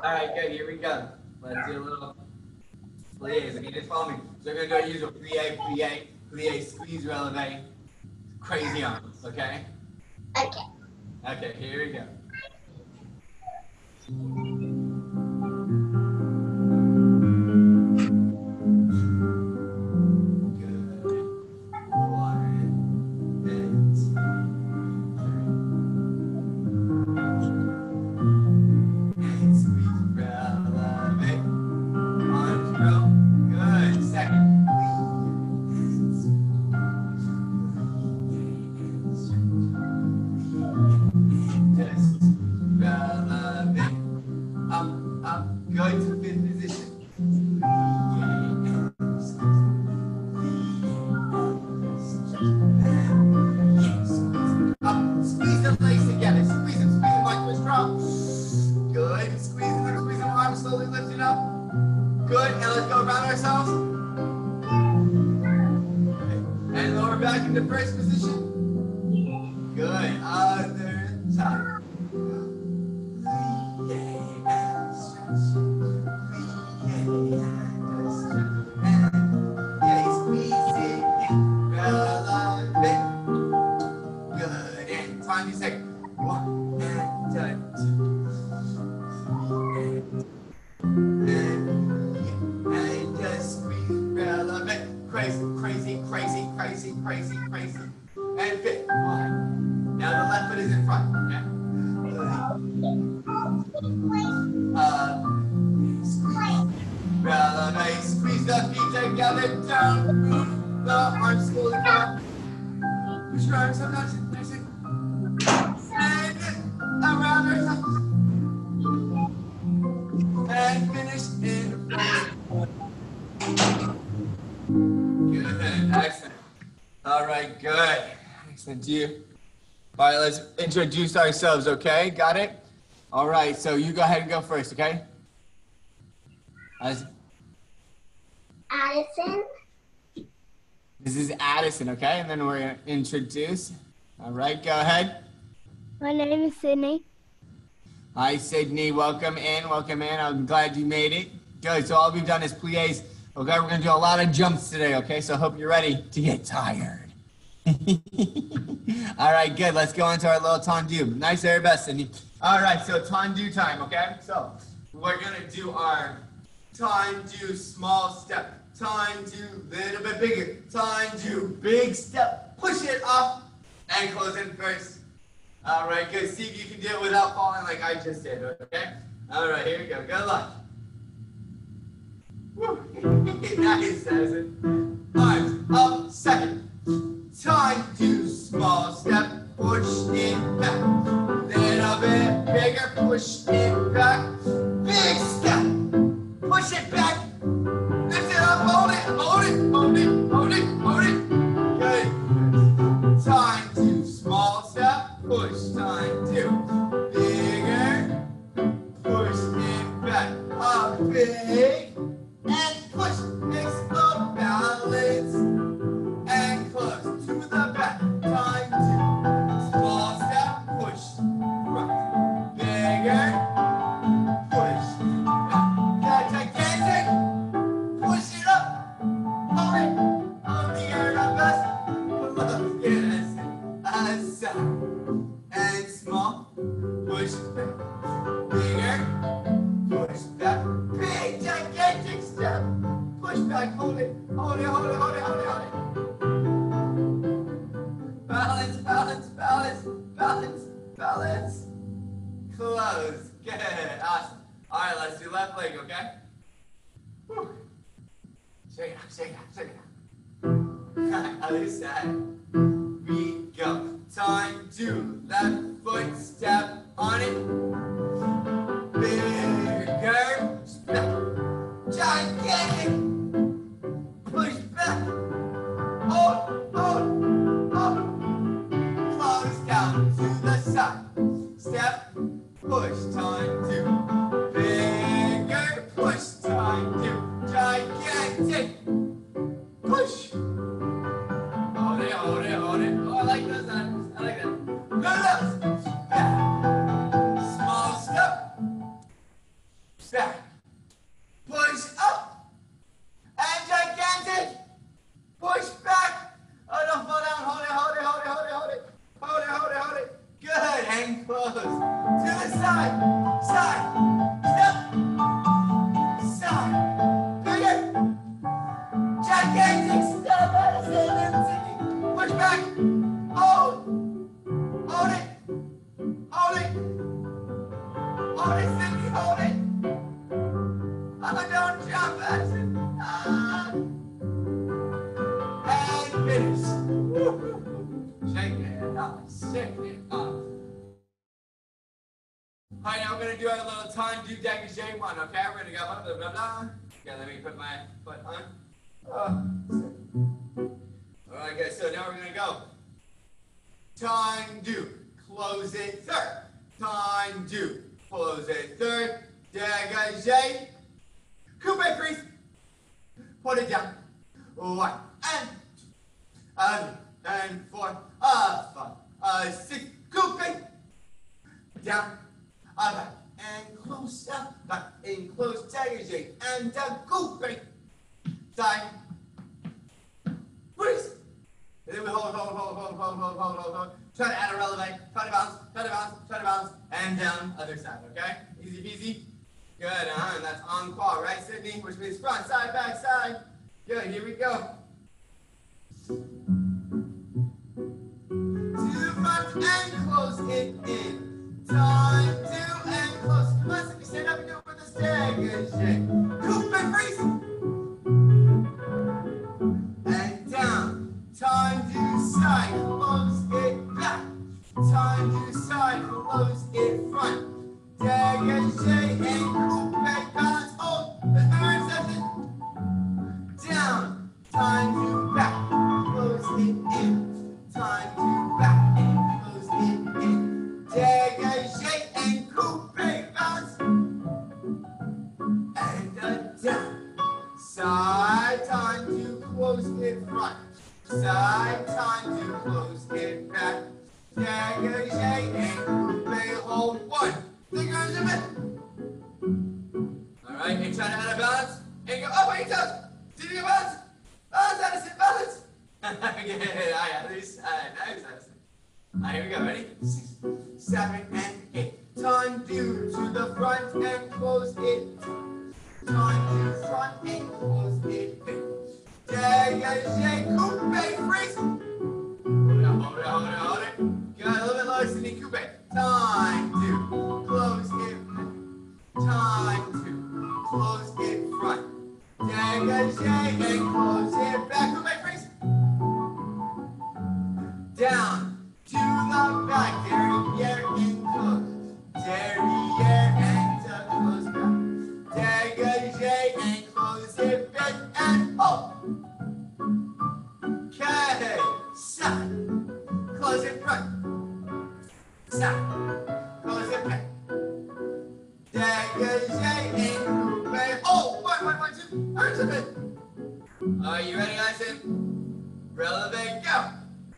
All right, good. Here we go. Let's do a little plies. Okay, just follow me. So we're gonna do our usual plie, squeeze, releve, crazy arms. Okay. Okay. Okay. Here we go. Going to fifth position. Up, squeeze the legs together. Squeeze them like we're strong. Good. Squeeze them, arms slowly lifting up. Good. And let's go around ourselves. And lower back into first position. Good. Other side. Crazy. And fit. Now the left foot is in front. Okay. Squeeze the feet together, down, the arms slowly come up. Push your arms up, nice and around ourselves. And finish in front. Good, excellent. All right, good. Excellent, you. All right, let's introduce ourselves, okay? Got it? All right, so you go ahead and go first, okay? Addison. This is Addison, okay? And then we're going to introduce. All right, go ahead. My name is Sydney. Hi, Sydney. Welcome in. I'm glad you made it. Good. So all we've done is plies. Okay, we're going to do a lot of jumps today, okay? So I hope you're ready to get tired. All right, good. Let's go into our little tendu. Nice, very best, Sydney. All right, so tendu time, okay? So we're going to do our tendu small step. Tendu little bit bigger. Tendu big step. Push it up and close in first. All right, good. See if you can do it without falling like I just did, okay? All right, here we go. Good luck. Woo. Nice, Addison. Arms up, second. Tendu small step. Push it back. Little bit bigger. Push it back. Big step. Push it back. Lift it up. Hold it. Good. Tendu small step. Push. Tendu bigger. Push it back. Up big. And push. Explode. Balance. And close. To the back. Tendu small step. Push. Right. Bigger. Push. Back. Gigantic. Push it up. Hold it. Hold the air up. Close. Yes. Aside. And small. Push back. Bigger. Push back. Big gigantic step. Push back. Hold it. Balance. Close. Good. Awesome. All right, let's do left leg, okay? Whew. Shake it out. Other side. We go. Tendu left foot step on it. Bigger step. Gigantic. Push back. Hold. Close down to the side. Step. Push. Tendu. Bigger. Push. Tendu. Gigantic. Push. Hold it. Oh, I like those arms. I like that. Good. Back. Small step. Hold it, Cindy, hold it. Oh, don't jump, that's it. And finish. Shake it off, shake it off. All right, now we're gonna do our little time do dégagé one, okay? We're gonna go blah, blah, blah, blah. Okay, let me put my foot on. All right, guys, so now we're gonna go. Time do, close it third. Time do, close it third. Dégagé. Coupe freeze. Put it down. 1 and 4, 5, 6. Coupe down. Back and close up, back and close, dégagé, and coupe. Side. Freeze. And then we hold. Try to add a releve, try to bounce, and down, other side, okay? Easy peasy. Good, and that's encore, right, Sydney? Which means front, side, back, side. Good, here we go. To front and close it in. Time to and close. Come on, Sydney, stand up and do it with us. Dégagé. Coupe and freeze. And down. Time to side, close it back. Time to side, close it front. Dégagé and coupe, balance, hold. Let's make our interception. Down. Time to back. Close it in. Time to back and close it in. Dégagé and coupe, balance. And down. Side, time to close it front. Side, time to close it back. Dégagé and coupe, hold 1. Fingers in it. All right, and try to add a balance. And go up on your toes. Did you get balance? Balance, Addison, balance. Yeah, nice, Addison. All right, here we go. Ready? 6, 7, and 8. Time do to the front and close it. Time to front and close it. Dégagé, coupe, freeze. Hold it. Good, a little bit lower, Sydney, coupe. Time to close it. Time to close it front. Dégagé and close it back. Coupe, freeze. Down to the back. Derriere and close. Derriere and close back. Dégagé and close it back and hold. Okay. Side. Close it front. Side. Close it back. Dégagé and coupe. Oh, 1, 2, 3. Are you ready, guys? Releve, go.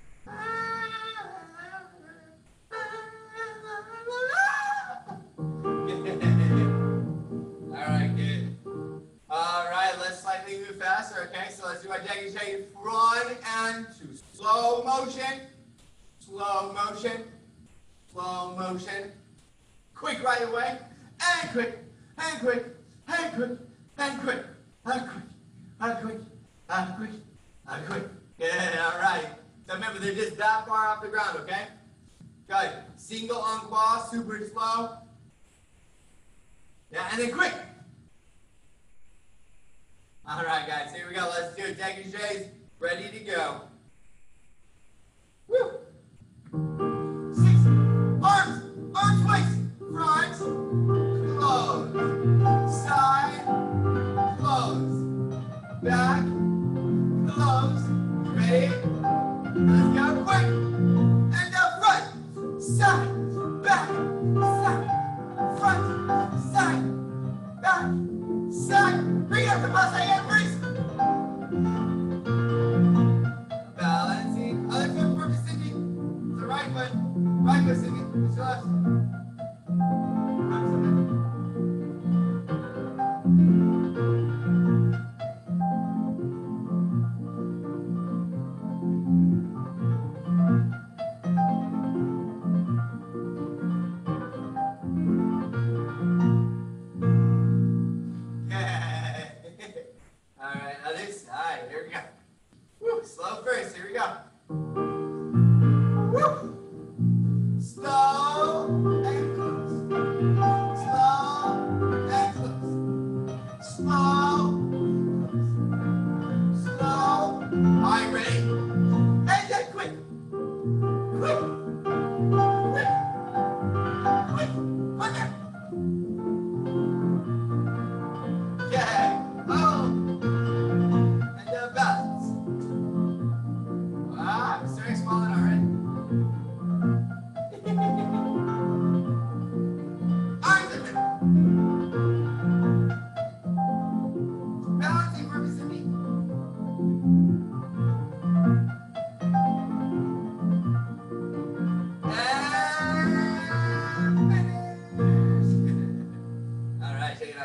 Alright, good. Alright, let's slightly move faster, okay? So let's do our dégagé front and to slow motion. Slow motion. Slow motion. Quick right away. And quick. And quick. And quick. And quick. And quick. And quick. And quick. And quick. Yeah, alright. So remember, they're just that far off the ground, okay? Good. Single encore, super slow. Yeah, and then quick. All right, guys, here we go. Let's do it. Dégagés, ready to go. Woo. 6. Arms twice. Front, close. Side, close. Back, close. Ready? Let's go quick. And up front, side, back, side, front, side, back, side. Bring it up to pass and freeze. Balancing. Other foot for Cindy. The right foot. Right foot, Cindy. It's left.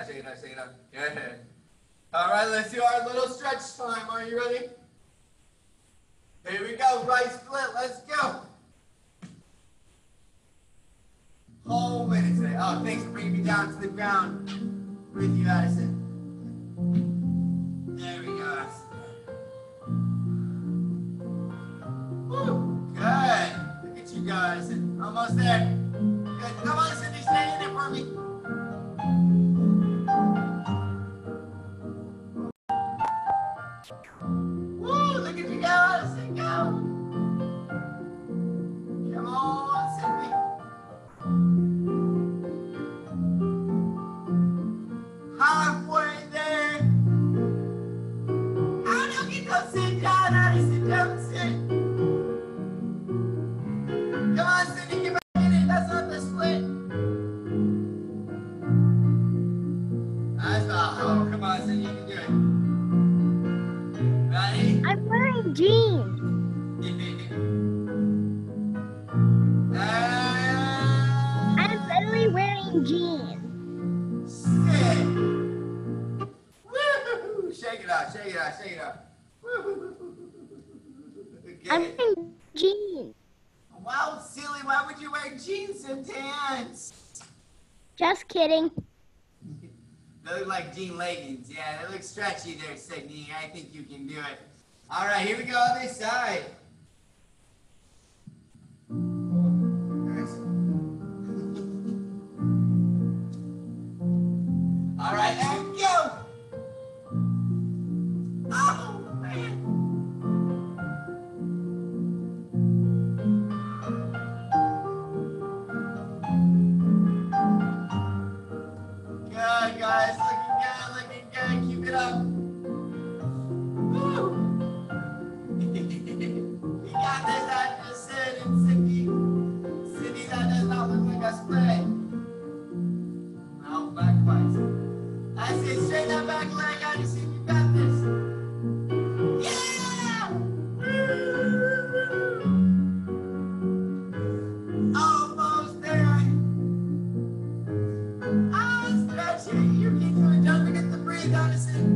shake it out, shake it out. Good. All right, let's do our little stretch time. Are you ready? Here we go, right split, let's go. Whole minute today. Oh, thanks for bringing me down to the ground with you, Addison. There we go. Woo, good. Look at you guys. Almost there. Good. Come on, Cindy, stay in there for me. Woo, look at you go, Addison, go. Come on, Cindy. Halfway there. Oh, don't get those sit down, Addison, don't sit. Come on, Cindy, get back in it. That's not the split. That's not. Oh, come on, Cindy, you can do it. Ready? I'm wearing jeans. I'm literally wearing jeans. Sit. Woo! Shake it out, shake it out, shake it out. Woo! I'm Okay. wearing jeans. Wow, silly, why would you wear jeans and pants? Just kidding. They look like jean leggings. Yeah, they look stretchy there, Sydney. I think you can do it. All right, here we go, other side. All right, and go. Oh, man. Good, guys. Looking good, looking good. Keep it up. Woo. You got this, Addison and Cindy. Cindy, that does not look like a split. No, back twice. I say straight that back leg, Addison. You got this. Yeah! Woo. Almost there. Ah, stretch it. You can do it. Don't forget to breathe, Addison.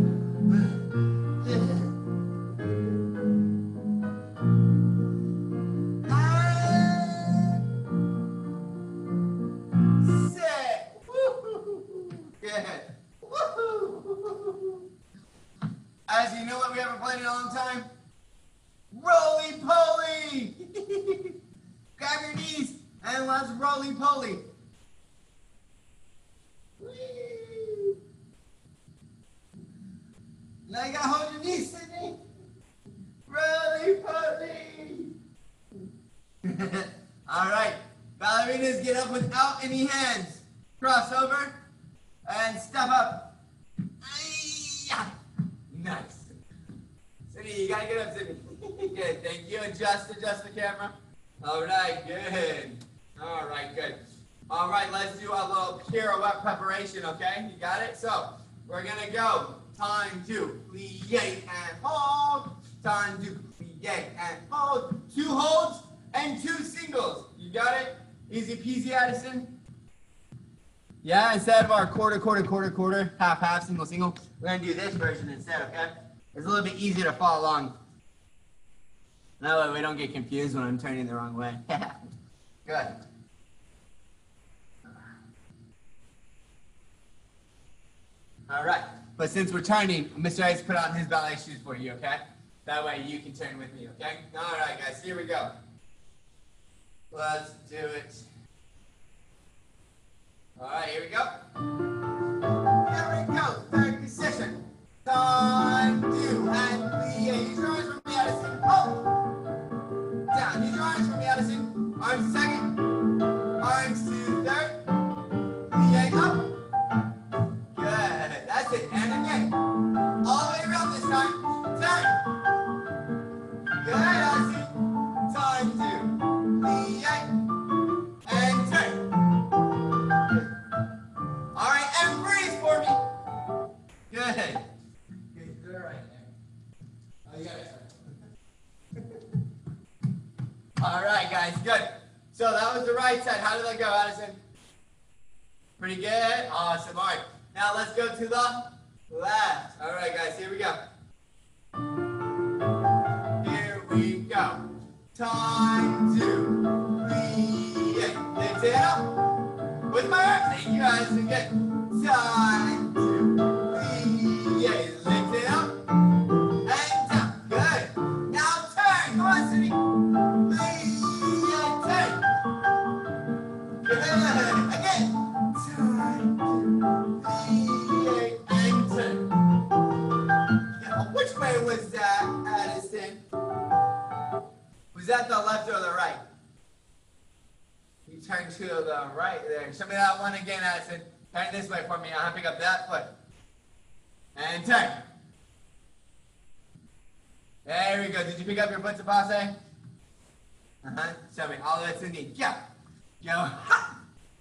And sit. Woo-hoo. Good. Woo-hoo. As you know what we haven't played in a long time? Roly-poly. Grab your knees and let's roly-poly. Whee! Now you gotta hold your knees, Sydney. Roly-poly. All right, ballerinas get up without any hands. Cross over and step up. Ay-ya. Nice. Sydney, you gotta get up, Sydney. Good, thank you. Adjust the camera. All right, good. All right, good. All right, let's do a little pirouette preparation, okay? You got it? So, we're gonna go. Time to plie and hold. Time to plie and hold. 2 holds and 2 singles. You got it? Easy peasy, Addison. Yeah, instead of our quarter, half, single, we're gonna do this version instead, okay? It's a little bit easier to follow along. That way we don't get confused when I'm turning the wrong way. Good. All right, but since we're turning, Mr. Ice put on his ballet shoes for you, okay? That way you can turn with me, okay? All right, guys, here we go. Let's do it. All right, here we go. Here we go, third position. Time, 2, and plie. Use your arms for me, Addison. Up. Down, use your arms for me, Addison. Arms to second. Arms to third. Plie up. Good. That's it. And again. All the way around this time. Turn. Good, Addison. Time to plie and turn. Good. All right, and breathe for me. Good. Good. You're right there. Oh, you got it. All right, guys. Good. So that was the right side. How did that go, Addison? Pretty good. Awesome. All right. Now let's go to the left. All right, guys, here we go. Here we go. Time to create. Lift it up with my arms. Thank you, guys. Again. Time to create. Lift it up and down. Good. Now turn. Come on, Cindy. Create. Turn. Good. Again. Time to create and turn. Now, which way was that, Addison? Was that the left or the right? You turn to the right there. Show me that one again, Addison. Turn this way for me. I'll pick up that foot. And turn. There we go. Did you pick up your foot to passe? Uh-huh. Show me. All that's in need. Go. Go. Ha!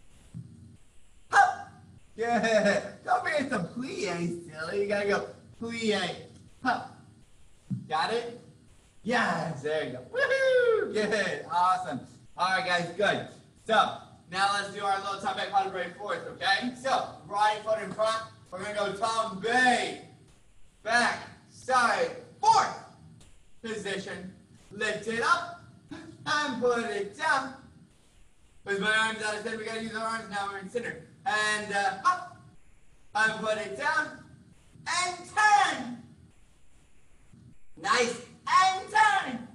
Ha! Good. Don't forget to plie, silly. You gotta go plie. Ha! Got it? Yes, there you go. Woohoo! Good, awesome. All right, guys, good. So now let's do our little top back vertebrae fourth, okay? So right foot in front. We're gonna go tombe, back, side, fourth position. Lift it up and put it down. With my arms out of center, we gotta use our arms now. We're in center. And up and put it down and turn. Nice. And turn.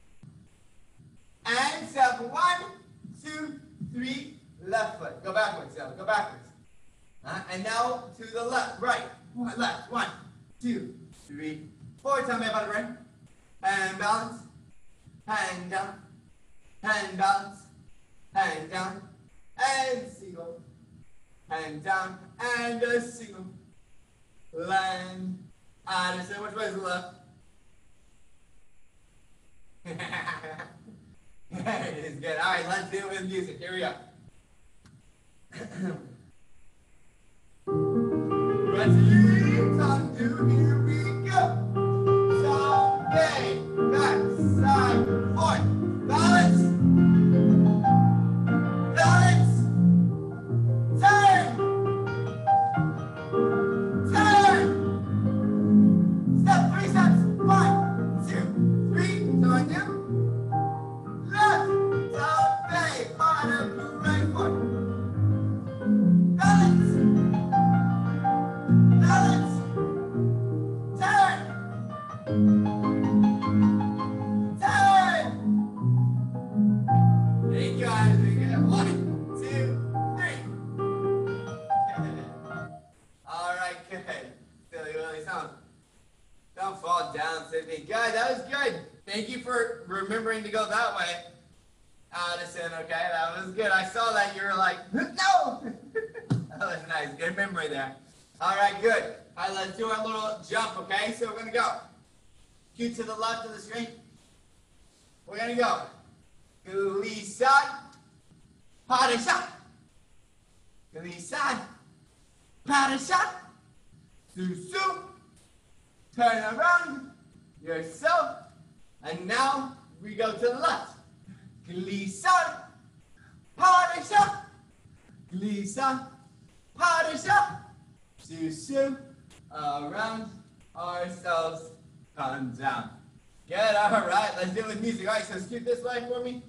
And step 1, 2, 3, left foot. Go backwards, so go backwards. And now to the left, right, left. 1, 2, 3, 4. Tell me about it, right? And balance. Hand down. Hand balance. Hand down. And single. Hand down. And a single. Land. Addison, which way is the left? There it is, good. All right, let's do it with music. Here we go. Ready, time to, here we go. Tombe, back, side, forth, balance, balance, turn, turn. Step, 3 steps, 1, 2, 3, so I do. Left, tombe, bottom, right foot. Balance, balance, turn, turn. Thank you, guys. We get 1, 2, 3. All right, good. Silly Willy, don't fall down, Sydney. Good, that was good. Thank you for remembering to go that way, Addison. Okay, that was good. I saw that you were like, no. That was nice. Good memory there. All right, good. All right, let's do our little jump, okay? So we're going to go. Cue to the left of the screen. We're going to go. Glissade. Pas de chat. Glissade. Pas de chat. Sous-sous. Turn around yourself. And now we go to the left. Glissade. Pas de chat. Glissade. Pas de chat. Sous-sous. Around ourselves. Come down. Good, all right. Let's do it with music. All right, so scoot this way for me.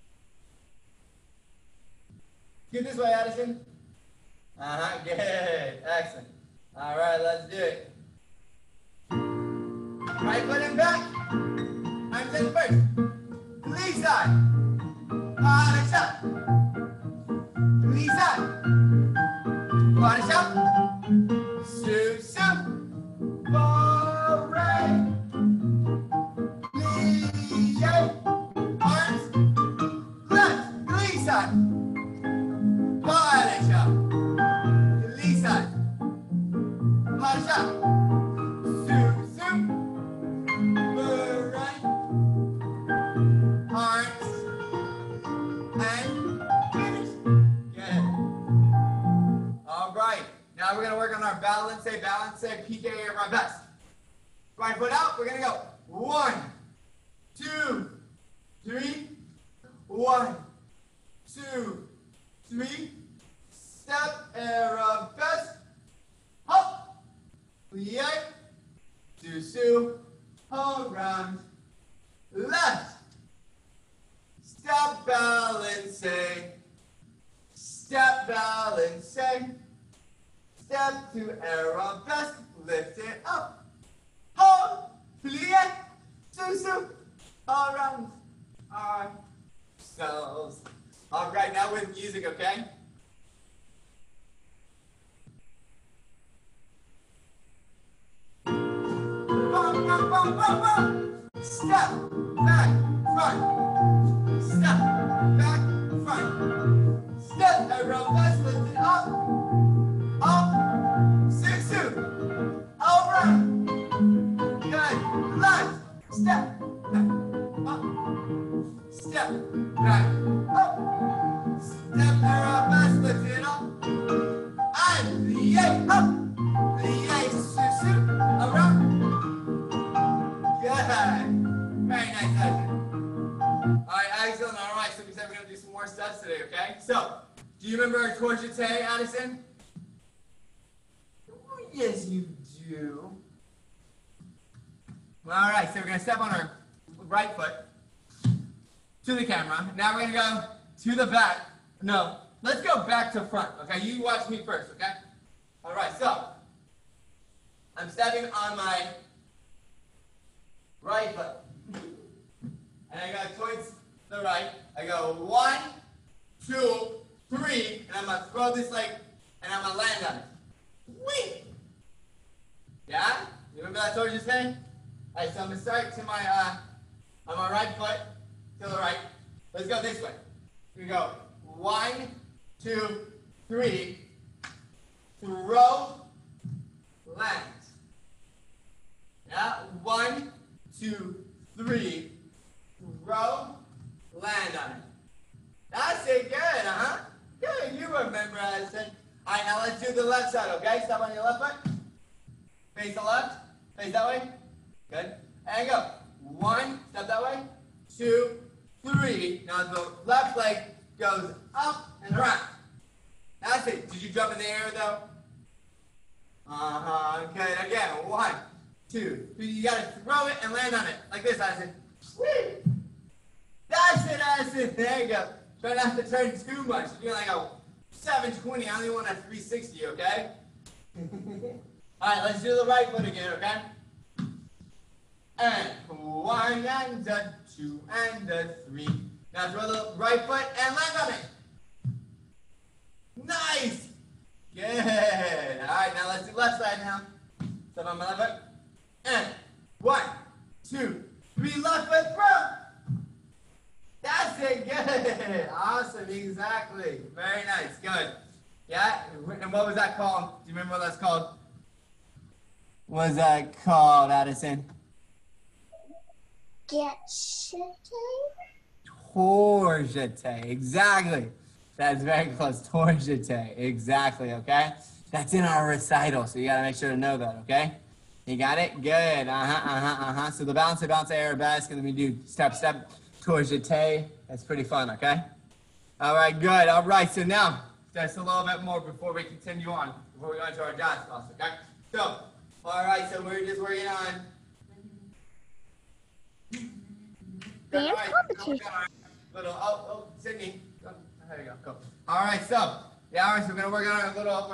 Scoot this way, Addison. Uh-huh, good. Excellent. All right, let's do it. Right foot in back. Arms in first. Glissade. Pas de chat. Glissade. Pas de chat. Sous-sous. Forward. Plie. Arms. Left. Glissade. Pas de chat. Glissade. Pas de chat. Sous-sous. Right. Arms. And finish. Good. All right. Now we're going to work on our balance, PK of our best. Right foot out. We're going to go. 1, 2, 3. 1, 2, 3. Step arabesque. plie, dessous, around, left, step balance, step balance, step to arabesque, lift it up, hold, plie, dessous, around ourselves. All right, now with music, okay? Bum, bum, bum, bum, bum. Step, back, front. Step, back, front. Step, arabesque, lift it up. Up, six-two. Over. Good. Left. Step, back, up. Step, back, up. Step, arabesque, lift it up. And plie, up. Plie, six-two. Around. Good. Very nice, Addison. All right, excellent. All right, so we said we're going to do some more steps today, okay? So, do you remember our tour jeté, Addison? Oh, yes, you do. All right, so we're going to step on our right foot to the camera. Now we're going to go to the back. No, let's go back to front, okay? You watch me first, okay? All right, so I'm stepping on my right foot. And I go towards the right. I go 1, 2, 3, and I'm going to throw this leg, and I'm going to land on it. Whee! Yeah? You remember that tour just saying? All right, so I'm going to start to my, on my right foot, to the right. Let's go this way. We go 1, 2, 3, throw, land. Yeah? 1, 2, 3, throw, land on it. That's it, good, uh-huh. Good, you remember I said. All right, now let's do the left side, okay? Step on your left foot. Face the left. Face that way. Good. And go. 1, step that way. 2, 3. Now the left leg goes up and around. That's it. Did you jump in the air, though? Uh-huh, good. Again, 1, 2, 3. You got to throw it and land on it. Like this, Addison. Sweet. That's it, Addison. There you go. Try not to turn too much. You're doing like a 720. I only want a 360, okay? All right, let's do the right foot again, okay? And 1 and a 2 and a 3. Now throw the right foot and land on it. Nice. Good. All right, now let's do left side now. Step on my left foot. And 1, 2, 3, left foot, throw. That's it, good. Awesome, exactly. Very nice, good. Yeah, and what was that called? Do you remember what that's called? What was that called, Addison? Get shitty. Tour jeté, exactly. That's very close, tour jeté, exactly, okay? That's in our recital, so you gotta make sure to know that, okay? You got it? Good, So the bounce, arabesque, and then we do step, tour jeté. That's pretty fun, okay? All right, good, all right, so now, just a little bit more before we continue on, before we go into our jazz class, okay? So, all right, so we're just working on Dance competition. Sydney. There you go. Go. All right, so yeah, all right, so we're gonna work on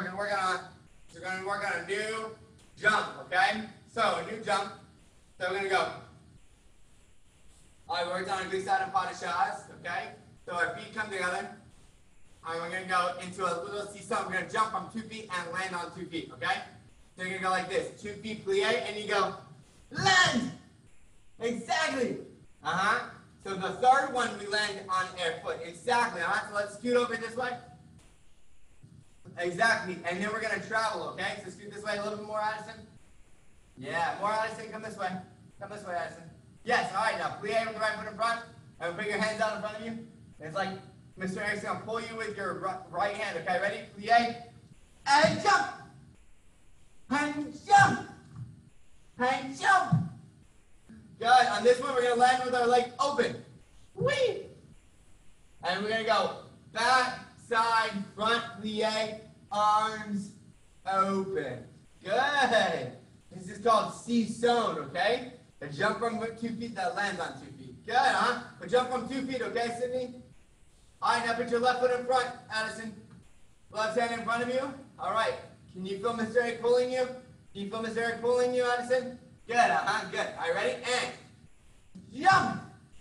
a new jump, okay? So a new jump. So we're gonna go. All right, we worked on a glissade and pas de chasse, okay? So our feet come together. All right, we're gonna go into a little seesaw. We're gonna jump from 2 feet and land on 2 feet, okay? So you're gonna go like this, 2 feet plie, and you go land. Exactly. So the third one we land on our foot. Exactly. So let's scoot over this way. Exactly. And then we're gonna travel, okay? So scoot this way a little bit more, Addison. Yeah, more, Addison. Come this way. Come this way, Addison. Yes, all right, now plie with the right foot in front. And bring your hands out in front of you. It's like Mr. Eric's gonna pull you with your right hand, okay? Ready? Plie. And jump. And jump. And jump. Good. On this one, we're going to land with our leg open. Whee! And we're going to go back, side, front, plie, arms open. Good. C-zone, okay? A jump from 2 feet that lands on 2 feet. Good, huh? A jump from 2 feet, okay, Sydney? All right, now put your left foot in front, Addison. Left hand in front of you. All right. Can you feel Mr. Eric pulling you? Can you feel Mr. Eric pulling you, Addison? Good, uh-huh, good. All right, ready? And jump!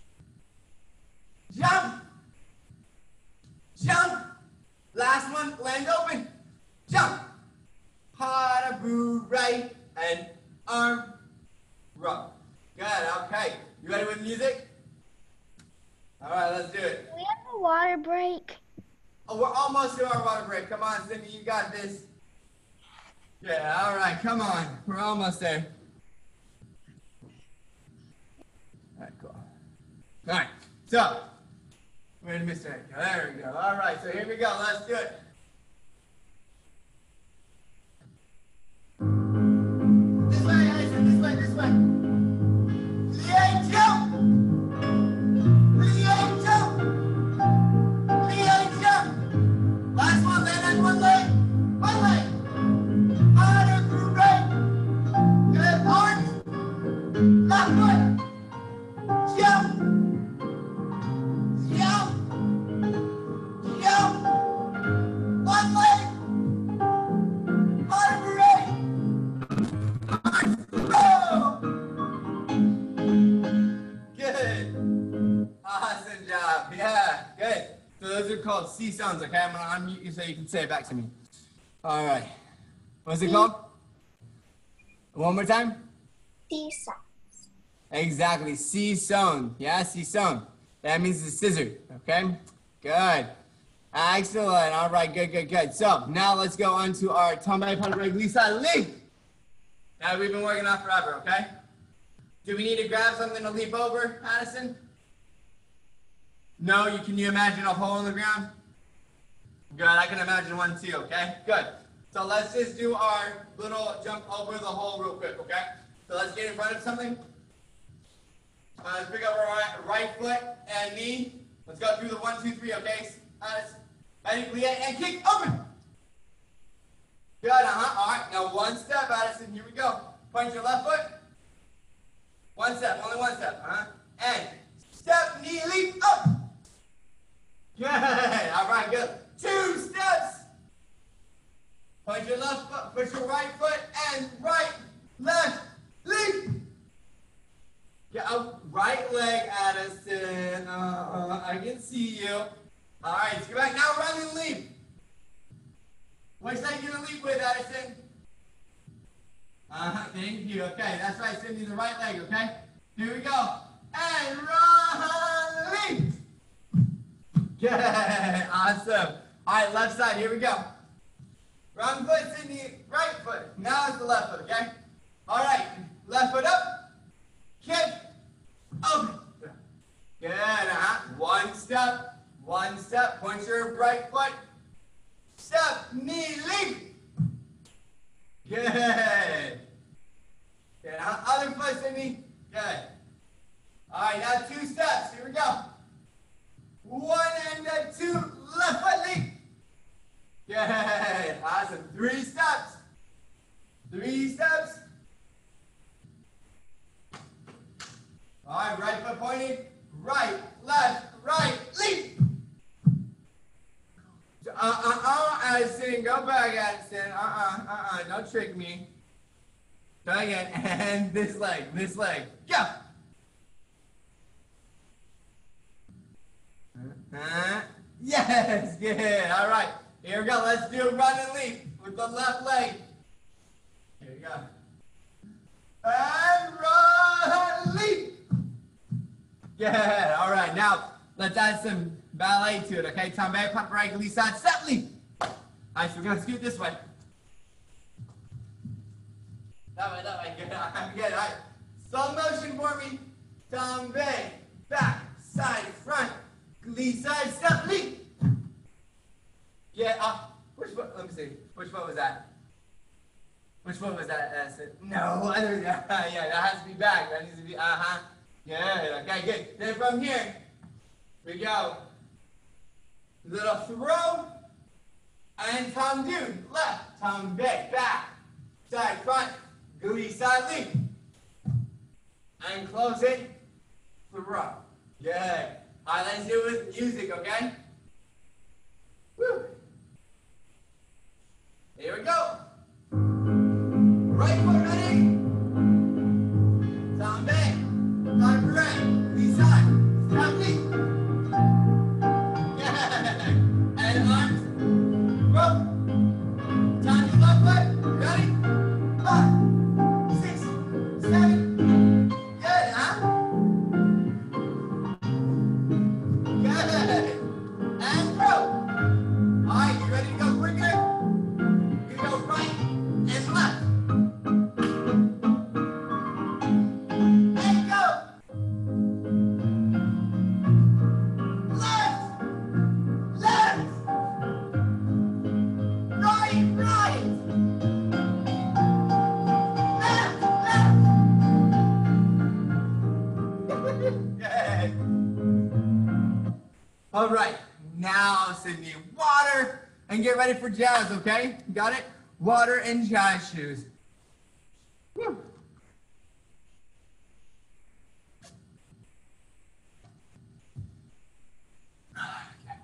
Jump! Jump! Last one, land open. Jump! Hada boo right and arm rub. Good, okay. You ready with music? All right, let's do it. Do we have a water break? Oh, we're almost to our water break. Come on, Cindy, you got this. Yeah, all right, come on. We're almost there. All right, cool. All right, so, where did Mr. Ed go? There we go. All right, so here we go. Let's do it. This way, Addison, this way, this way. Liang jump! Liang jump! Liang jump! Last one, land on one leg. One leg. Harder through right. Good, arms. Left foot. Jump. Jump. Jump. One leg. Harder right. Go. Good. Awesome job. Yeah, good. So those are called C sounds, okay? I'm gonna unmute you so you can say it back to me. All right. What's it called? One more time? Seesaw. Exactly. C-sewn. Yeah, C-sewn. That means the scissor. Okay? Good. Excellent. All right. Good, good, good. So now let's go on to our Tombai Panreg Lisa leap. Now we've been working on forever, okay? Do we need to grab something to leap over, Addison? No, can you imagine a hole in the ground? Good, I can imagine one too, okay? Good. So let's just do our little jump over the hole real quick, okay? So let's get in front of something. Let's pick up our right foot and knee. Let's go through the 1, 2, 3, okay? Ready, Leah, and kick, open. Good, all right, now one step, Addison, here we go. Point your left foot. One step, only one step, And step, knee, leap, up. Good, all right, good. 2 steps. Point your left foot, push your right foot, and right, left, leap. Yeah, right leg, Addison. I can see you. All right, let's go back. Now run and leap. Which leg you gonna leap with, Addison? Thank you. Okay, that's right, Cindy, the right leg, okay? Here we go. And run, leap. Good, awesome. All right, left side, here we go. Wrong foot, Cindy, right foot. Now it's the left foot, okay? All right, left foot up, kick, open. Good, one step, point your right foot, step, knee, leap. Good. Good, other foot, Cindy, good. All right, now 2 steps, here we go. 1 and a 2, left foot, leap. Good, awesome. 3 steps. 3 steps. All right, right foot pointed. Right, left, right, leap. Addison, go back, Addison. Don't trick me. Try again, and this leg, go. Yes, good, all right. Here we go, let's do a run and leap with the left leg. Here we go. And run, leap. Good, all right, now let's add some ballet to it, okay? Tombe, pump right, release side, step, leap. All right, so we're gonna scoot this way. That way, good, good, all right. Slow motion for me. Tombe, back, side, front, release side, step, leap. Yeah, which foot, let me see, which foot was that? Which foot was that? No, yeah, that has to be back, that needs to be, good, okay, good. Then from here, we go, little throw, and tom do, left, tom back, side, front, gooey side, leap. and close it, throw. Good. All right, let's do it with music, okay? Woo. Here we go. Right foot ready. Down back. Time for right. East side. Stop deep. Yeah. And arms. Go. Time to left foot. Ready? 5, 6, 7. Good, huh? Good. And throw. All right, you ready to go quicker? You go right and left. And go. Left. Left. Right. Right. Left. Left. Good. All right. Now, Sydney, water and get ready for jazz, okay? Got it? Water and jazz shoes. Whew. Okay.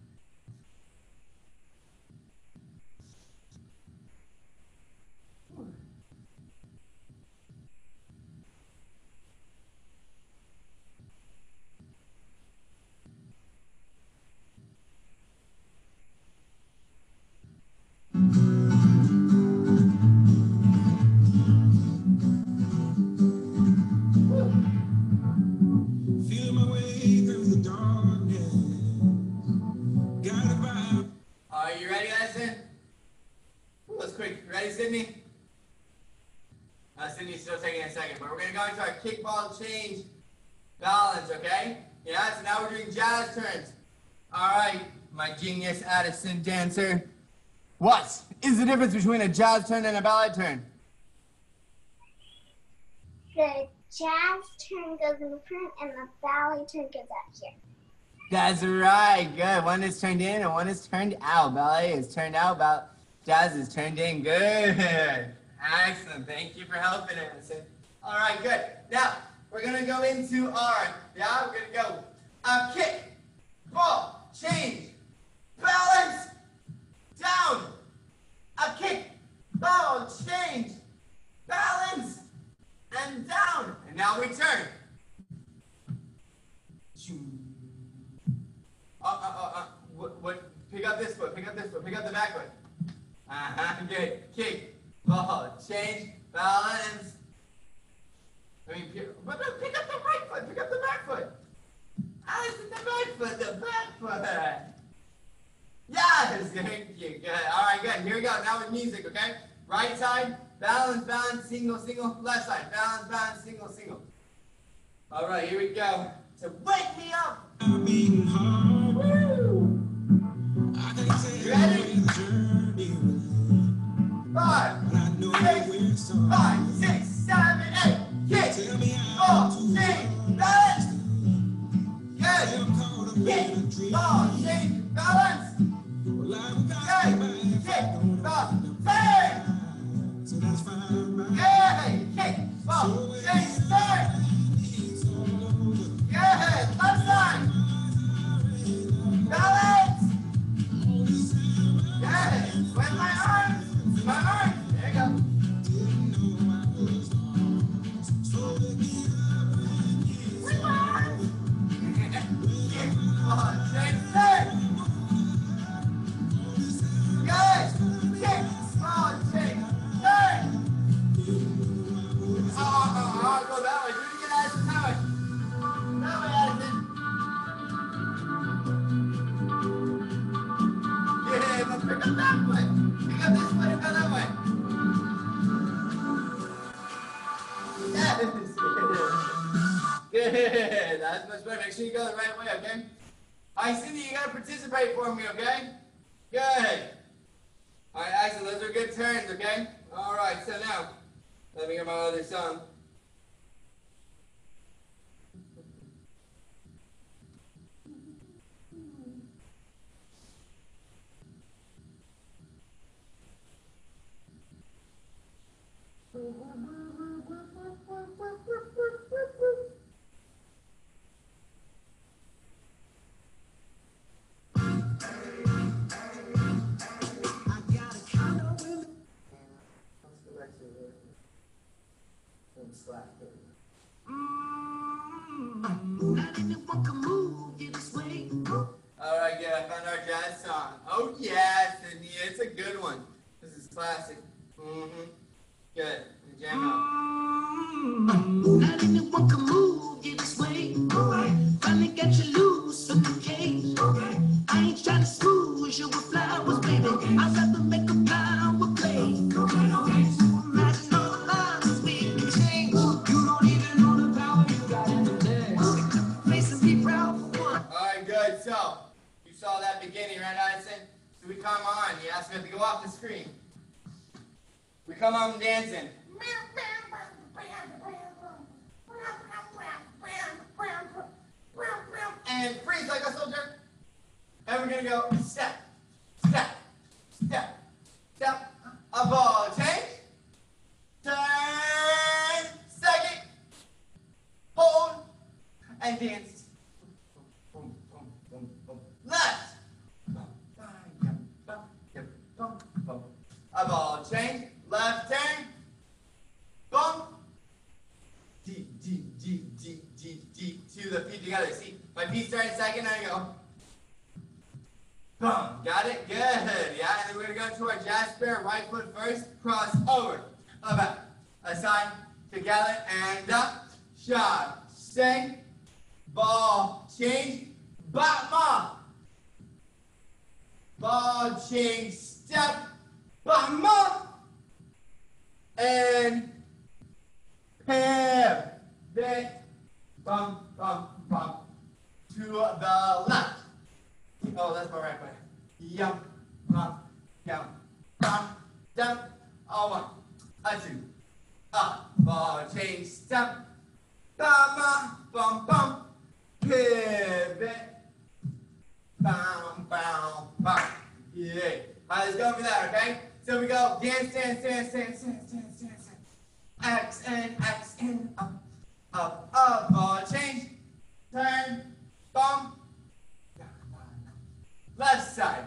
Feel my way through the darkness. Got a vibe. Are you ready, Addison? Ooh, that's quick. You ready, Sydney? Sydney's still taking a second, but we're going to go into our kickball change balance, okay? Yeah, so now we're doing jazz turns. All right, my genius Addison dancer. What is the difference between a jazz turn and a ballet turn? The jazz turn goes in front and the ballet turn goes out here. That's right, good. One is turned in and one is turned out. Ballet is turned out, jazz is turned in. Good. Excellent. Thank you for helping, Addison. All right, good. Now, we're going to go into our, we're going to go kick, ball, change, balance, down. A kick, ball, change, balance, and down. And now we turn. What? Pick up this foot, pick up this foot, pick up the back foot. Good. Kick, ball, change, balance. Pick up the right foot, pick up the back foot. Addison, the back foot, the back foot. Yes, thank you, good. All right, good. Here we go, now with music, okay? Right side, balance, balance, single, single. Left side, balance, balance, single, single. All right, here we go. So wake me up. I'm beating hard. Woo! I can say Ready? the journey will end. 5, But I know 6, we're sorry. 5, 6, 7, 8. Kick, Tell me how ball, to change, balance. I'm Good. caught up in a Kick, dream. ball, change, balance. Well, I've got Good. my Kick, ball, change. so that's fine. My Good. Kick, ball, change, turn. it's all over. Good. Left side. Balance. Good. With my arms. My arms. There you go. Didn't know I was lost. So wake me up when it's With my arms. Kick, ball, change, turn. Good. Kick, ball, change, turn. Go that way. Do it again, Addison. That way. That way, Addison. Yeah, but pick up that way. Pick up this way and go that way. Yes. Good. That's much better. Make sure you go the right way, okay? All right, Cindy, you gotta participate for me, okay? Good. All right, Axel, those are good turns, okay? All right, so now, let me hear my other song. slap. All right, good. I found our jazz song. Oh yes, and yeah, it's a good one. This is classic. Good. Jam out. Not anyone can move you this way. Finally got you loose from the cage. I ain't trying to smooth you with flowers, baby. I'd rather make a flower play. Imagine all the lives we can change. You don't even know the power you got in the legs. Face and be proud for one. All right, good. So you saw that beginning, right, Addison? So we come on. You asked me to go off the screen. We come on dancing. And freeze like a soldier. And we're gonna go step, step, step, step. A ball change. Turn. Second. Hold. And dance. Boom, boom, boom, boom. Left. A ball change. Left turn. Boom. D, D, D, D, D, D. To the feet together. See, my feet started second. There you go. Boom. Got it? Good. Yeah, and then we're going to go to our jazz pair. Right foot first. Cross over. About. Aside. Together. And up. Shot. Sing. Ball change. Batma. Ball change. Step. Batma. And pivot, bum, bum, bum, to the left. Oh, that's my right foot. Yum, bum, yum, bum, down. One, a two, up, ball change, step, bum, bum, bum, pivot, bum, bum, bum. Yeah. All right, let's go for that, okay? So we go dance, dance, dance, dance, dance, dance, dance. X and up, up, up, ball change, turn, bump, left side,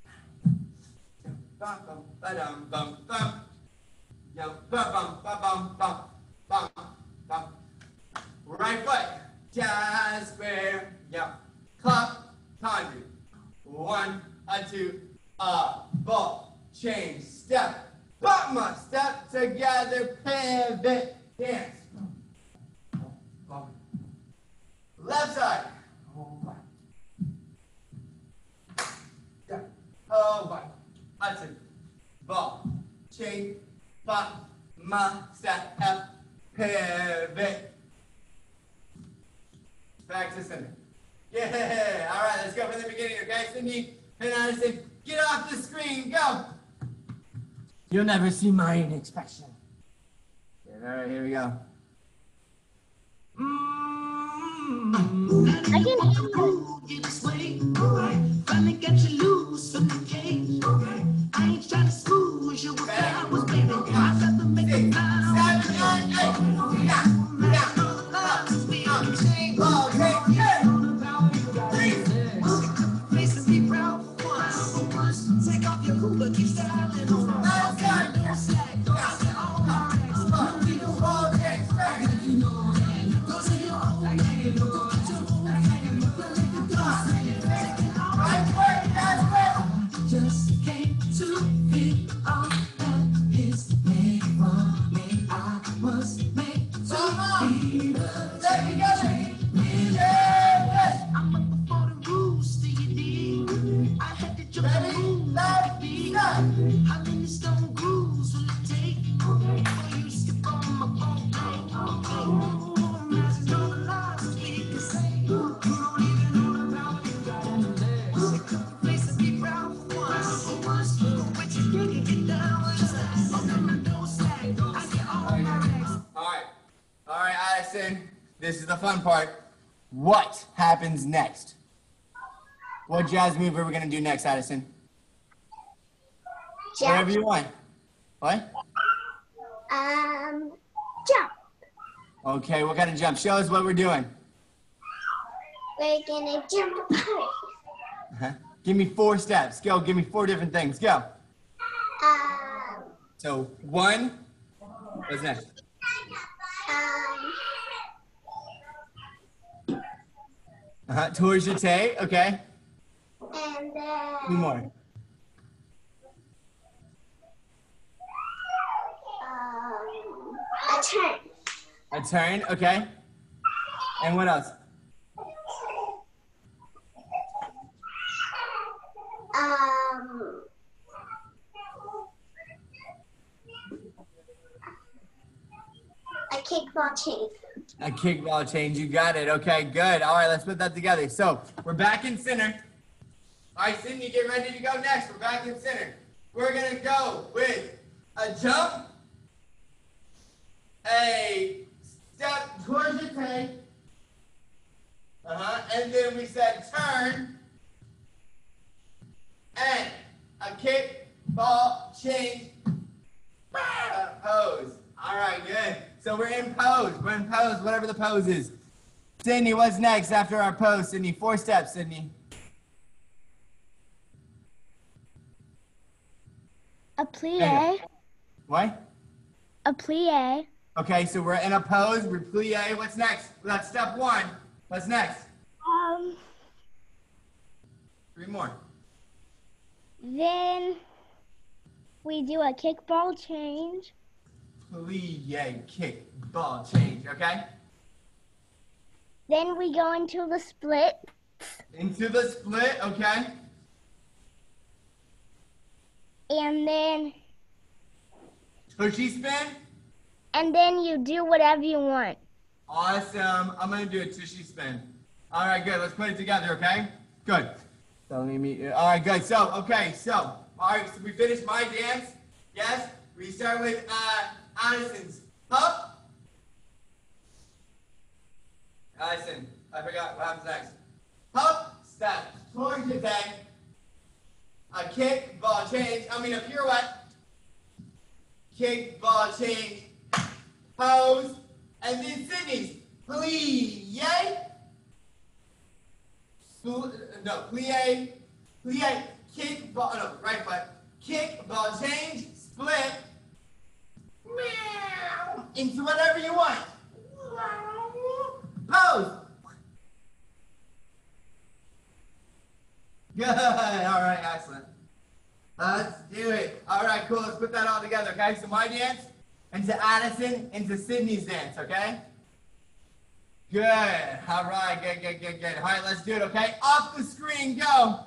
bum, bum, ba-dum, bum, bum, yum, bum, bum, ba-bum, bum, bum, bum, right foot, jazz square, yum, clap, conjure, 1, a 2, ball, change, step, bump, step together, pivot, dance. Left side. Over. That's it. Ball. Change. Bump. Step. Pivot. Back to center. Yeah. All right. Let's go from the beginning. Okay, Sydney and Addison, get off the screen. Go. You'll never see my expression. All right, here we go. I can hear you. This way, finally got you loose from the cage. I ain't trying to smooth you with flowers, baby. I'd rather make a face and be proud for once. Take off your cool, but keep styling on. Don't slack, don't slack all my racks. Just came to be all that is made for me. I was made to be the change. I'm up before the rules, do you need? I had to jump the moon like me. How many stone grooves will it take? Before you skip on my phone? Imagine all the lies we can say. You don't even know the power you got in the legs. Face and be proud for once. But you can get down with us. Oh, don't slack. I get all my racks. All right, Addison. This is the fun part. What happens next? What jazz move are we gonna do next, Addison? Whatever you want. What? Jump. Okay, what kind of jump? Show us what we're doing. We're gonna jump apart. Give me 4 steps. Go, give me 4 different things. Go. Um, So 1, what's next? Towards your tay, okay. And then. Two more. A turn. A turn, okay. And what else? A kickball change. A kickball change, you got it. Okay, good. All right, let's put that together. So we're back in center. All right, Sydney, get ready to go next. We're back in center. We're gonna go with a jump, a step towards your tay, and then we said turn, and a kickball change, pose. All right, good. So we're in pose. We're in pose, whatever the pose is. Sydney, what's next after our pose? Sydney, 4 steps, Sydney. A plie. What? A plie. Okay, so we're in a pose. We're plie. What's next? That's step 1. What's next? 3 more. Then we do a kickball change. Plie, kick, ball, change, okay? Then we go into the split. Into the split, okay? And then Tushy spin? and then you do whatever you want. Awesome. I'm going to do a tushy spin. All right, good. Let's put it together, okay? Good. So let me meet you. All right, good. So, okay, so, all right, so we finished my dance. Yes? We start with Addison's. Up. Addison, I forgot what happens next. Up, step, towards your day. A kick, ball change. A pirouette. Kick, ball change. Pose. And then Sydney's. Plie. No, plie. Plie. Kick, ball. No, right foot. Kick, ball change. Split. Meow. Into whatever you want. Pose. Good. All right, excellent. Let's do it. All right, cool. Let's put that all together, okay? So my dance into Addison, into Sydney's dance, okay? Good. All right, good. All right, let's do it, okay? Off the screen, go.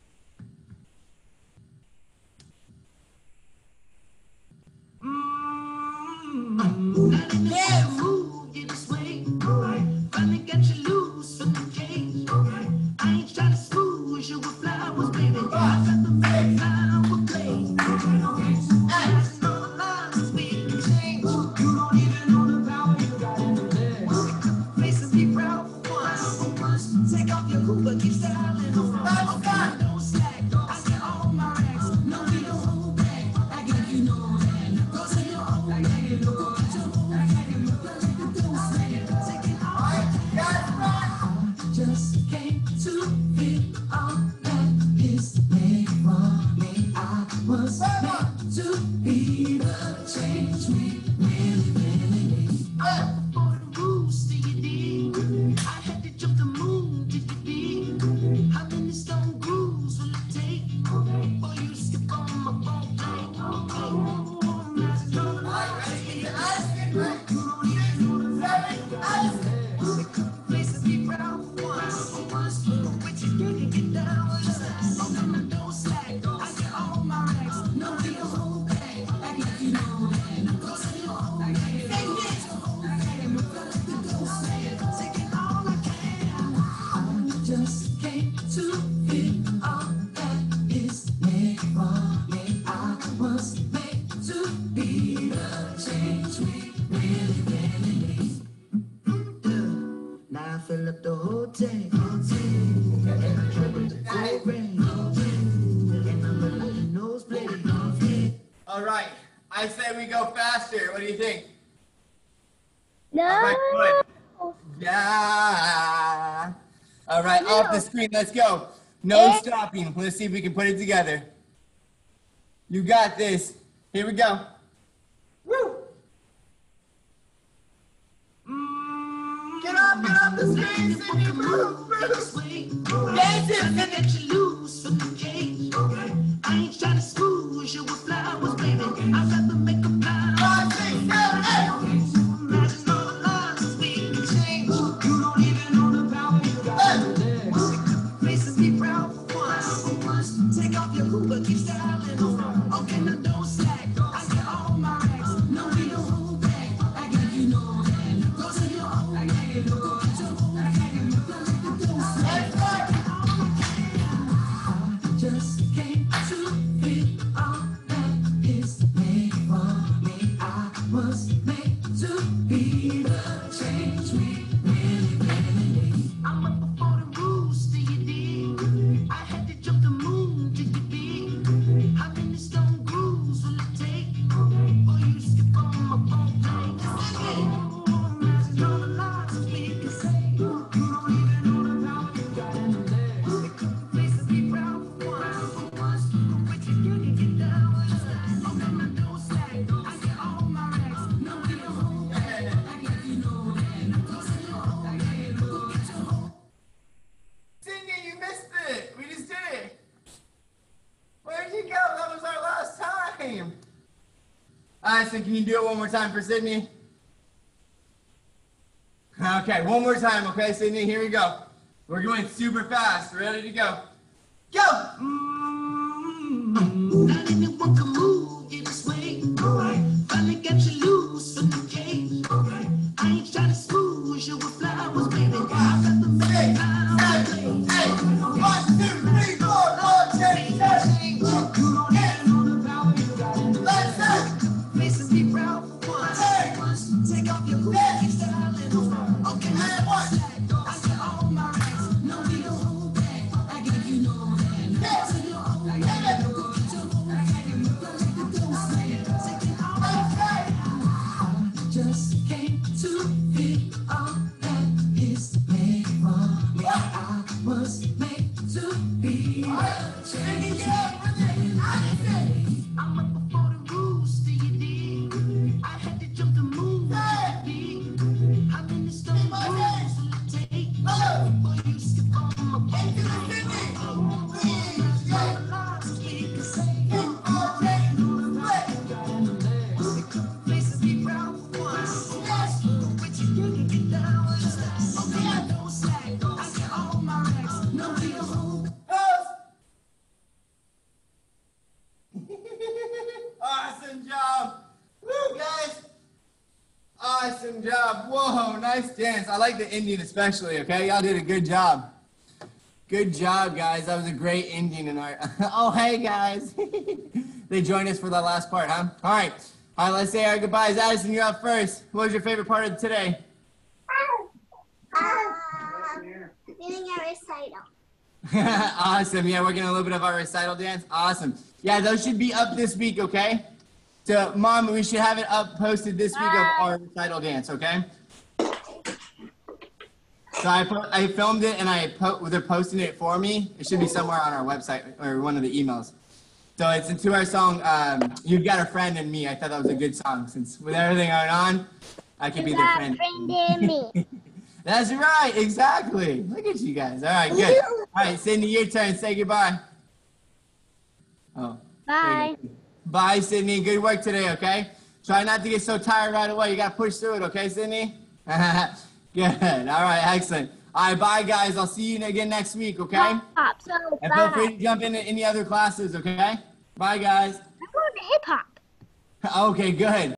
Yeah, move, get this way. Alright, finally got you loose from the cage. Alright, I ain't trying to smooth you with flowers, baby. I got the big flower place. I know the lines we can change. You don't even know the power you got in the legs. Face and be proud for once. Take off your hoop, but keep styling on. Don't slack, I got all my racks. No, we don't hold back. I got you know that. Go to your own lane. Go get your own lane. Don't slack. Take it all. Just came to feel all that is made for me. I was meant to be the change we really need. For the rules to your deed, I had to jump the moon to your beat. How many stone grooves will it take? Or you skip on my phone plane? I'm not gonna lie. You don't even know the value. It could place to be proud for once. But you can't get down with us. I'm don't slack. I got all my racks. No, we don't hold back. I got you know that. Go to your own lane. Taking all I can. I just came to feel all that is made for me. I was made to be the change we really need. Now I fill up the whole tank. And I drink with the full rain. And I'm a little nosebleed. All right. I say we go faster. What do you think? No. All right, good. Yeah. All right, off the screen. Let's go. No stopping. Let's see if we can put it together. You got this. Here we go. Woo. Get on. up, get off the screen, Sydney. Move, move. Dance it, I got you loose from the cage. I ain't trying to squeeze you with flowers, baby. I'd rather make a plan. 5, 6, 7, 8. Imagine all the lives we can change. You don't even know the power you got. Faces be proud for once. Take off your hoop, but keep styling on. Okay, now don't slack. I got all my racks. No, we don't hold back. I got you know that. Go to your own. I got you know. Get your own. I got you know. Don't slack. I just came to fit all that is made for me. I was made to be the change we really need. I'm up before the rules, do you dig? I had to jump the moon to get big. How many stone grooves will it take for you to skip on my phone plane? Imagine all the lies we can say. You don't even know the power you got in the legs. It could places be proud for once. But you can get down with us. Oh, no, no, don't slack. I got all my racks. No, we don't hold back. I got you know that. Go to your home. I got you know. Get your home. Sydney, you missed it. We just did it. Where'd you go? That was our last time. All right, so can you do it one more time for Sydney? Okay, one more time, okay, Sydney? Here we go. We're going super fast. Ready to go. Go! Not anyone can move in this way. Finally got you loose from the cage. I ain't trying to smooth you with flowers, baby. I'd rather make a plan. 7, 8. 1, 2, 3, 4, 5, 6, 7. You don't even know the power you got in the Let's go. faces be proud for once. Take off your hood, keep styling on. Okay, now one. I got all my racks. No, we don't hold back. I got you know that. Go to your own. I got you know. Get your own. I got you know. Don't say it. Take it all. I just came to fit all that is made for me. I was made to be a change. I'm up before the rules, do you dig? I had to jump the moon to get big. How many stone grooves will it take for you to skip on my boat? Lies we can say. You already know the power you got in the legs. It could places be proud for once. But you can get down with us. Okay, I don't slack. I got all my racks. No, we don't hold back. Awesome job. Woo, guys. Awesome job. Whoa, nice dance. I like the Indian especially, okay? Y'all did a good job. Good job, guys. That was a great Indian in our... Oh, hey, guys. They joined us for the last part, huh? All right. All right, let's say our goodbyes. Addison, you're up first. What was your favorite part of today? Doing a recital. Awesome. Yeah, we're getting a little bit of our recital dance. Awesome. Yeah, those should be up this week, okay? So, Mom, we should have it up posted this week of our recital dance, okay? So I filmed it and they're posting it for me. It should be somewhere on our website or one of the emails. So it's into our song, You've Got a Friend in Me. I thought that was a good song since with everything going on, I could be their friend. in me. That's right, exactly. Look at you guys. All right, good. All right, Sydney, your turn. Say goodbye. Oh. Bye. Bye, Sydney. Good work today, okay? Try not to get so tired right away. You got to push through it, okay, Sydney? Good. All right, excellent. All right, bye, guys. I'll see you again next week, okay? Hop. So And feel free to jump into any other classes, okay? Bye, guys. I'm going to hip hop. Okay, good.